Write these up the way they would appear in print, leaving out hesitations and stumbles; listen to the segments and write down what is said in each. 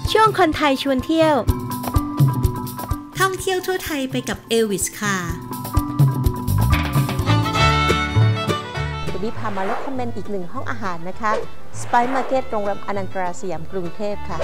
ช่วงคนไทยชวนเที่ยวท่องเที่ยวทั่วไทยไปกับเอลวิสค่ะวันนี้พามาเลคคอมเมนต์อีกหนึ่งห้องอาหารนะคะ Spice Market โรงแรมอนันตราสยามกรุงเทพค่ะ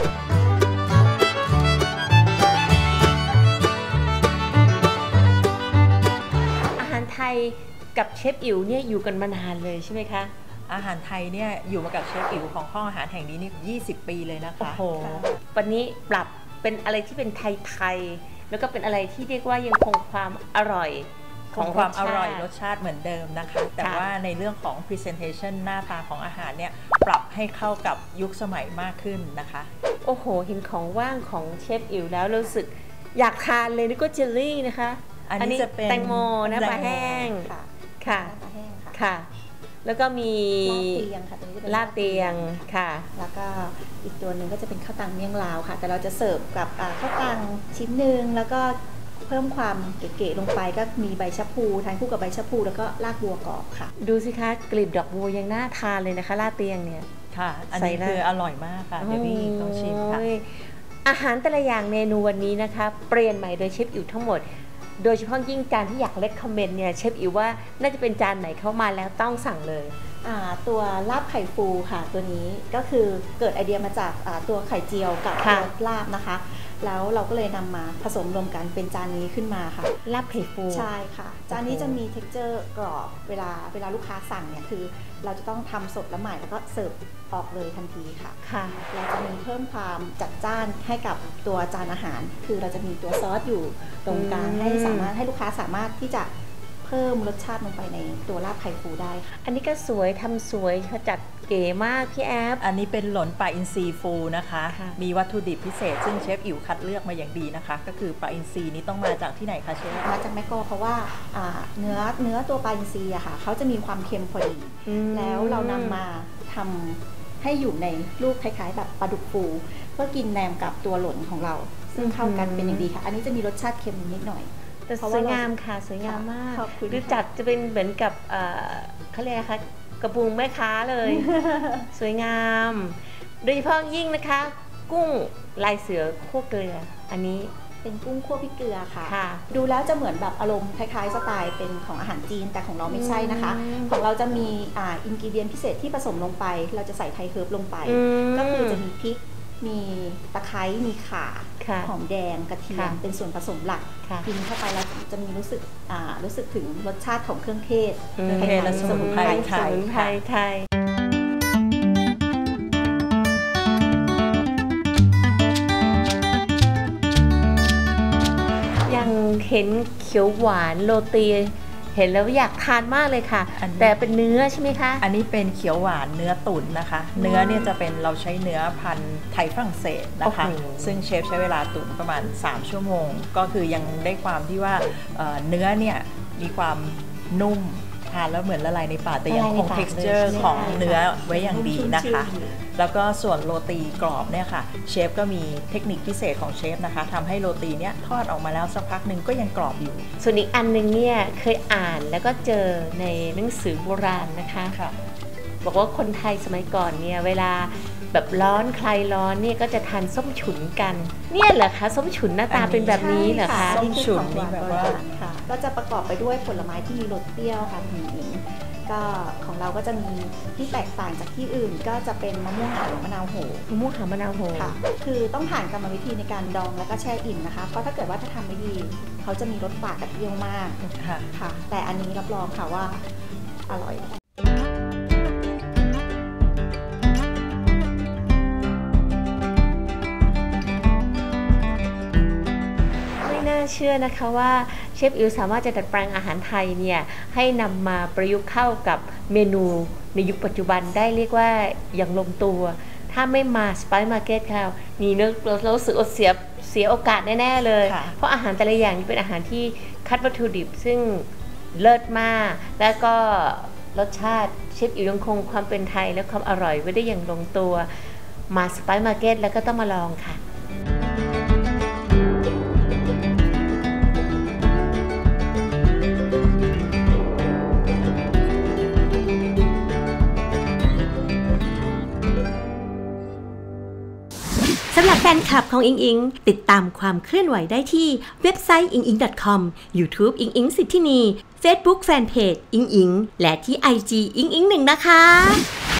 อาหารไทยกับเชฟอิ๋วเนี่ยอยู่กันมานานเลยใช่ไหมคะอาหารไทยเนี่ยอยู่มากับเชฟอิ๋วของห้องอาหารแห่งนี้นี่20 ปีเลยนะคะโอ้โหวันนี้ปรับเป็นอะไรที่เป็นไทยๆแล้วก็เป็นอะไรที่เรียกว่ายังคงความอร่อยของความอร่อยรสชาติเหมือนเดิมนะคะแต่ว่าในเรื่องของ presentation หน้าตาของอาหารเนี่ยปรับให้เข้ากับยุคสมัยมากขึ้นนะคะโอ้โหเห็นของว่างของเชฟอิ๋วแล้วรู้สึกอยากทานเลยนี่ก็เจลลี่นะคะอันนี้จะเป็นแตงโมนะปลาแห้งค่ะปลาแห้งค่ะแล้วก็มีลาบเตียงค่ะแล้วก็อีกตัวหนึ่งก็จะเป็นข้าวตังเมี่ยงลาวค่ะแต่เราจะเสิร์ฟกับข้าวตังชิ้นหนึ่งแล้วก็เพิ่มความเก๋ๆลงไปก็มีใบชะพูทานคู่กับใบชะพูแล้วก็รากบัวกรอบค่ะดูสิคะกลีบดอกบัวยังน่าทานเลยนะคะลาบเตียงเนี่ยค่ะอันนี้คืออร่อยมากค่ะเดี๋ยวพี่ต้องชิมค่ะอาหารแต่ละอย่างเมนูวันนี้นะคะเปลี่ยนใหม่โดยเชฟอิ๋วทั้งหมดโดยเฉพาะยิ่งจานที่อยากเลคคอมเมนต์เนี่ยเชฟอิ๋วว่าน่าจะเป็นจานไหนเข้ามาแล้วต้องสั่งเลยตัวลาบไข่ฟูค่ะตัวนี้ก็คือเกิดไอเดียมาจากตัวไข่เจียวกับตัวลาบนะคะแล้วเราก็เลยนำมาผสมรวมกันเป็นจานนี้ขึ้นมาค่ะลาบไข่ฟูใช่ค่ะจานนี้จะมี texture กรอบเวลาลูกค้าสั่งเนี่ยคือเราจะต้องทำสดและใหม่แล้วก็เสิร์ฟออกเลยทันทีค่ะเราจะมีเพิ่มความจัดจ้านให้กับตัวจานอาหารคือเราจะมีตัวซอสอยู่ตรงกลางให้ลูกค้าสามารถที่จะเพิ่มรสชาติลงไปในตัวลาบไข่ฟูได้ค่ะอันนี้ก็สวยทำสวยจัดเก๋มากพี่แอฟอันนี้เป็นหลนปลาอินทรีฟูนะคะมีวัตถุดิบพิเศษซึ่งเชฟอิ๋วคัดเลือกมาอย่างดีนะคะก็คือปลาอินทรีนี้ต้องมาจากที่ไหนคะเชฟมาจากแมคโครเพราะว่าเนื้อตัวปลาอินทรีอะค่ะเขาจะมีความเค็มพอดีแล้วเรานำมาทำให้อยู่ในรูปคล้ายๆแบบปลาดุกฟูเพื่อกินแหนมกับตัวหลนของเราซึ่งเข้ากันเป็นอย่างดีค่ะอันนี้จะมีรสชาติเค็มนิดหน่อยแต่สวยงามค่ะสวยงามมากดูจัดจะเป็นเหมือนกับเขาเรียกนะคะกระพุงแม่ค้าเลย สวยงามโดยเฉพาะยิ่งนะคะกุ้งลายเสือคั่วเกลืออันนี้เป็นกุ้งคั่วพริกเกลือค่ะดูแล้วจะเหมือนแบบอารมณ์คล้ายๆสไตล์เป็นของอาหารจีนแต่ของเราไม่ใช่นะคะของเราจะมีอินกิเดียนพิเศษที่ผสมลงไปเราจะใส่ไทยเฮิร์บลงไปก็คือจะมีพริกมีตะไคร้มีข่าหอมแดงกระเทียมเป็นส่วนผสมหลักกินเข้าไปแล้วจะมีรู้สึกถึงรสชาติของเครื่องเทศและสมุนไพรไทยยังเห็นเขียวหวานโรตีเห็นแล้วอยากทานมากเลยค่ะแต่เป็นเนื้อใช่ไหมคะอันนี้เป็นเขียวหวานเนื้อตุ๋นนะคะเนื้อเนี่ยจะเป็นเราใช้เนื้อพันธุ์ไทยฝรั่งเศสนะคะซึ่งเชฟใช้เวลาตุ๋นประมาณ3 ชั่วโมงก็คือยังได้ความที่ว่าเนื้อเนี่ยมีความนุ่มทานแล้วเหมือนละลายในปากแต่ยังคง texture ของเนื้อไว้อย่างดีนะคะแล้วก็ส่วนโรตีกรอบเนี่ยค่ะเชฟก็มีเทคนิคพิเศษของเชฟนะคะทำให้โรตีเนี่ยทอดออกมาแล้วสักพักหนึ่งก็ยังกรอบอยู่ส่วนอีกอันนึงเนี่ยเคยอ่านแล้วก็เจอในหนังสือโบราณนะคะบอกว่าคนไทยสมัยก่อนเนี่ยเวลาแบบร้อนใครร้อนเนี่ยก็จะทานส้มฉุนกันเนี่ยเหรอคะส้มฉุนหน้าตาเป็นแบบนี้เหรอคะส้มฉุนนี่แบบว่าก็จะประกอบไปด้วยผลไม้ที่มีรสเปรี้ยวค่ะหญิงก็ของเราก็จะมีที่แตกต่างจากที่อื่นก็จะเป็นมะม่วงหาวมะนาวโหมะม่วงหาวมะนาวโหค่ะคือต้องผ่านกรรมวิธีในการดองแล้วก็แช่อิ่มนะคะเพราะถ้าเกิดว่าถ้าทำไม่ดีเขาจะมีรสฝาดกับเปรี้ยวมากค่ะแต่อันนี้รับรองค่ะว่าอร่อยเชื่อนะคะว่าเชฟอิ๋วสามารถจะดัดแปลงอาหารไทยเนี่ยให้นำมาประยุกต์เข้ากับเมนูในยุคปัจจุบันได้เรียกว่าอย่างลงตัวถ้าไม่มา Spice Market ค่ะนี่เรารู้สึกเสียโอกาสแน่ๆเลยเพราะอาหารแต่ละอย่างนี่เป็นอาหารที่คัดวัตถุดิบซึ่งเลิศมากแล้วก็รสชาติเชฟอิ๋วยังคงความเป็นไทยและความอร่อยไว้ได้อย่างลงตัวมา Spice Market แล้วก็ต้องมาลองค่ะสำหรับแฟนคลับของอิงอิงติดตามความเคลื่อนไหวได้ที่เว็บไซต์inging.com YouTube อิงอิงสิทธินี Facebook Fanpage อิงอิงและที่ IG อิงอิง1นะคะ